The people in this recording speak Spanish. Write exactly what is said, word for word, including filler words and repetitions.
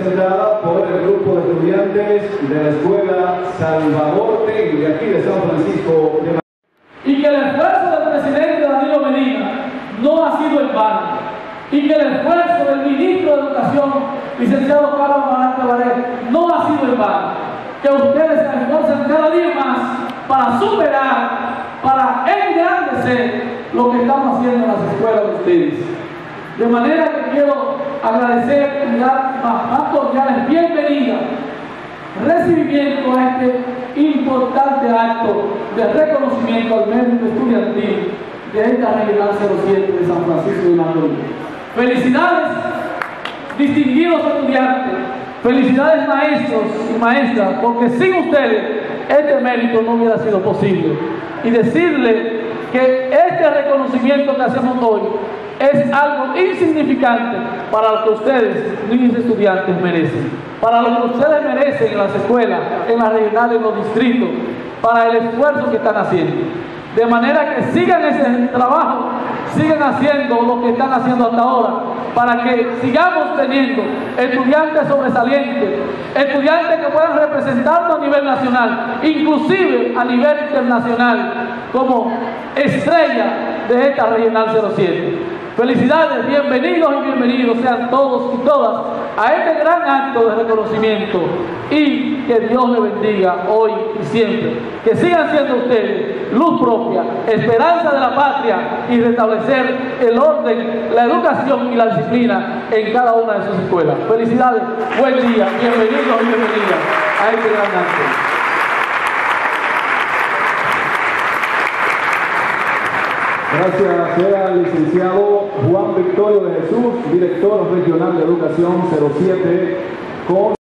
representada por el grupo de estudiantes de la Escuela Salvador Tegui, de aquí de San Francisco de Macorís. Y que el esfuerzo del presidente Danilo Medina no ha sido en vano, y que el esfuerzo del ministro de Educación, licenciado Carlos Amarante Barret, no ha sido en vano, que ustedes se esfuercen cada día más para superar, para engrandecer lo que estamos haciendo en las escuelas de ustedes. De manera que quiero agradecer y dar más cordiales bienvenida, recibimiento a este importante acto de reconocimiento al mérito estudiantil de esta Regional cero siete de San Francisco de Macorís. Felicidades, distinguidos estudiantes, felicidades maestros y maestras, porque sin ustedes este mérito no hubiera sido posible. Y decirle que este reconocimiento que hacemos hoy es algo insignificante para lo que ustedes, niños estudiantes, merecen, para lo que ustedes merecen en las escuelas, en las regionales, en los distritos, para el esfuerzo que están haciendo. De manera que sigan ese trabajo, sigan haciendo lo que están haciendo hasta ahora, para que sigamos teniendo estudiantes sobresalientes, estudiantes que puedan representarnos a nivel nacional, inclusive a nivel internacional, como estrella de esta Regional cero siete. Felicidades, bienvenidos y bienvenidos sean todos y todas a este gran acto de reconocimiento, y que Dios les bendiga hoy y siempre. Que sigan siendo ustedes luz propia, esperanza de la patria, y restablecer el orden, la educación y la disciplina en cada una de sus escuelas. Felicidades, buen día, bienvenidos y bienvenidas a este gran acto. Gracias sea al licenciado Juan Victorio de Jesús, director regional de Educación cero siete, con